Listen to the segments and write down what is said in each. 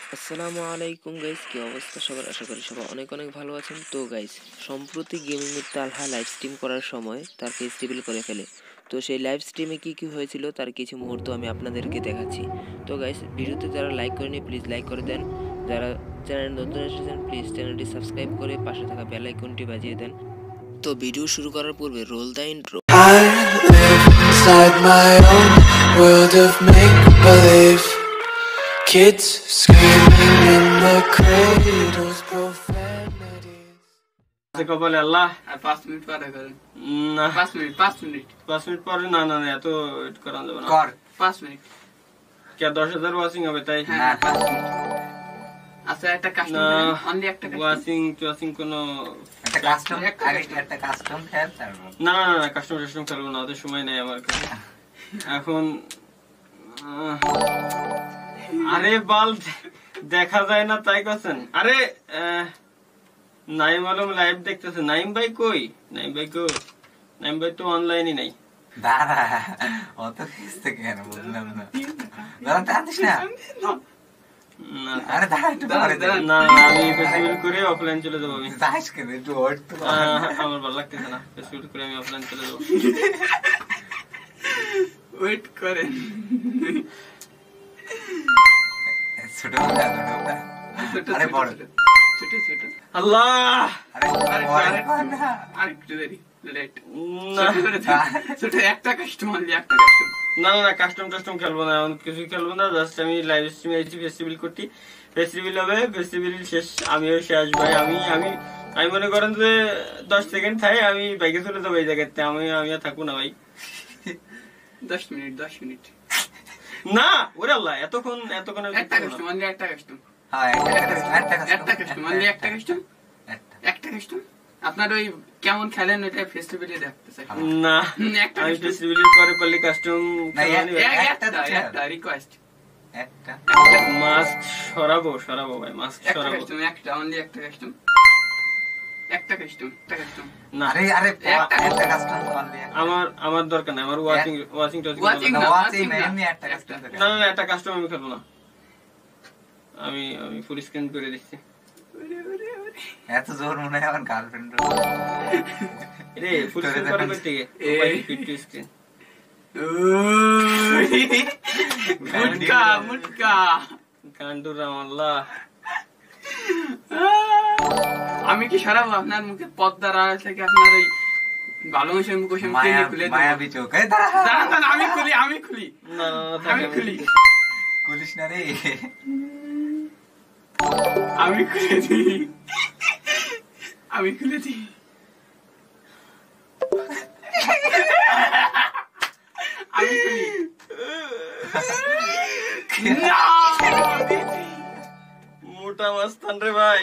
আসসালামু আলাইকুম গাইস, কি অবস্থা সবার? আশা করি সবাই অনেক অনেক ভালো আছেন। তো গাইস, সম্প্রতি গেমিং এর তালহা লাইভ স্ট্রিম করার সময় তার ফেস রিভিল করে ফেলে। তো সেই লাইভ স্ট্রিমে কি কি হয়েছিল তার কিছু মুহূর্ত আমি আপনাদেরকে দেখাচ্ছি। তো গাইস, ভিডিওতে যারা লাইক করেনি প্লিজ লাইক করে দেন, যারা চ্যানেল নতুন এসেছেন প্লিজ চ্যানেলটি সাবস্ক্রাইব করে পাশে থাকা বেল আইকনটি বাজিয়ে দেন। তো ভিডিও শুরু করার পূর্বে roll the intro. I live inside my own world of make-believe. Kids screaming in the cradles, profanities. কপালে আল্লাহ আর 5 মিনিট পরে করেন না 5 মিনিট 5 মিনিট পরে না না না এত ওয়েট করা যাবে না। কর 5 মিনিট কে 10,000 ওয়াচিং হবে তাই? হ্যাঁ 5 মিনিট। আচ্ছা একটা কাস্টমার অনলি একটা ওয়াচিং কোন একটা কাস্টম আগে একটা কাস্টম খেল তারপর না না না কাস্টমার খেলবো না, ওদের সময় নেই আমার কাছে এখন। আরে বাল দেখা যায় না তাই করছেন? আরে নাইম আলম লাইভ দেখতেছে। নাইম ভাই কই? নাইম ভাই তো অনলাইনই নাই। দাঁড়া অত কিস্তে কেন বুঝলাম না। দাঁড়া টানিস না। আরে দাঁড়া একটু পরে দে। না আমি ফেস্টিভ্যাল করে অফলাইন চলে যাবো। আমি যাইস কেন একটু ওয়েট তো আমার ভালো লাগতেছে না, ফেস্টিভ্যাল করে আমি অফলাইন চলে যাবো। ওয়েট করেন। ছোট আরে বড় ছোট আল্লাহ আরে বড় না আরেকটু দেরি লেট না ছোট একটা কাস্টমার অনলি একটা কাস্টমার। না না কাস্টম খেলবো না, এমন কিছু খেলবো না। জাস্ট আমি লাইভ স্ট্রিমে এসেছি ফেস্টিভ্যাল করতে। ফেস্টিভ্যাল হবে, ফেস্টিভ্যাল শেষ আমিও শেষ ভাই। আমি মনে করেন যে 10 সেকেন্ড থাই আমি বাইকে চলে যাবো এই জায়গাতে। আমি আর থাকবো না ভাই। 10 মিনিট না ওরে আল্লাহ এতক্ষণ একটা কাস্টমার অনলি একটা কাস্টমার। হ্যাঁ একটা কাস্টমার অনলি একটা কাস্টমার একটা কাস্টমার। আপনার ওই কেমন খেলেন ওটা ফেস্টিভ্যালে দেখতে চাই না। একটা আমি ফেস্টিভ্যালের পরে পারলে কাস্টম একটা রিকোয়েস্ট একটা মাস্ক সরাবো ভাই, মাস্ক একটা সরাবো। কাস্টমার একটা অনলি একটা কাস্টমার একটা কাস্টমার না আরে একটা কাস্টম অনলি আমার দরকার নাই। আমার ওয়াচিং না, ওয়াচিং এমনি একটা কাস্টম না একটা কাস্টম আমি খেলবো না। আমি ফুল স্ক্রিন করে দিচ্ছি। এত জোর মনে হয় আমার গার্লফ্রেন্ড রে ফুল স্ক্রিন করে করতে গিয়ে মোবাইল ফিট টু স্ক্রিন। মুটকা কান্ডুরাম আল্লাহ। আমি কি সরাবো আপনার মুখে পদ্মার আড়াল থেকে আপনার ওই ভালো মানুষের মুখ খুলে মায়াবী চোখ দাঁড়ান আমি খুলি না আমি খুলি খুলিস না রে আমি খুলে দিই আমি খুলে দিই আমি খুলি মোটা মাস্তান রে ভাই।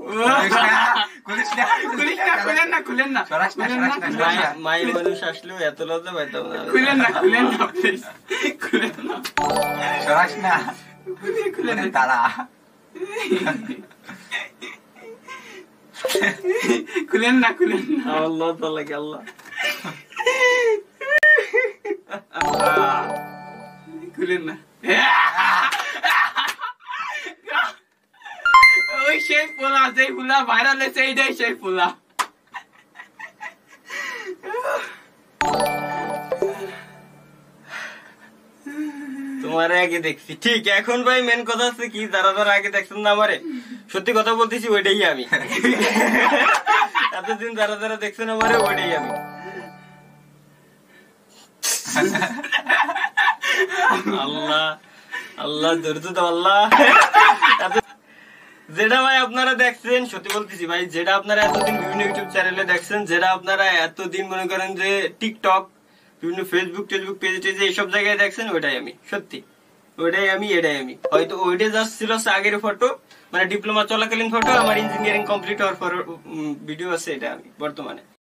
খুলেন না মাই মানুষ আসলেও এত লজ্জা পাইতাম না। খুলেন না প্লিজ খুলেন না সরাস না খুলেন না তারা খুলেন না আল্লাহ তাআলা কে আল্লাহ খুলেন না ওই সেই পোলা যেই পোলা ভাইরাল হয়েছে এইটাই সেই পোলা। তোমার আগে দেখছি ঠিক। এখন ভাই মেন কথা হচ্ছে কি, যারা আগে দেখছেন না আমারে, সত্যি কথা বলতেছি ওইটাই আমি। এতদিন যারা দেখছেন আমারে ওইটাই আমি। আল্লাহ ধৈর্য দাও আল্লাহ। যেটা ভাই আপনারা দেখছেন, সত্যি বলতেছি ভাই, যেটা আপনারা এতদিন বিভিন্ন ইউটিউব চ্যানেলে দেখছেন, যেটা আপনারা এতদিন মনে করেন যে টিকটক বিভিন্ন ফেসবুক পেজ এইসব জায়গায় দেখছেন, ওইটাই আমি। সত্যি ওইটাই আমি, এটাই আমি। হয়তো ওইটাই জাস্ট ছিল আগের ফটো, মানে ডিপ্লোমা চলাকালীন ফটো। আমার ইঞ্জিনিয়ারিং কমপ্লিট হওয়ার পর ভিডিও আছে, এটা আমি বর্তমানে।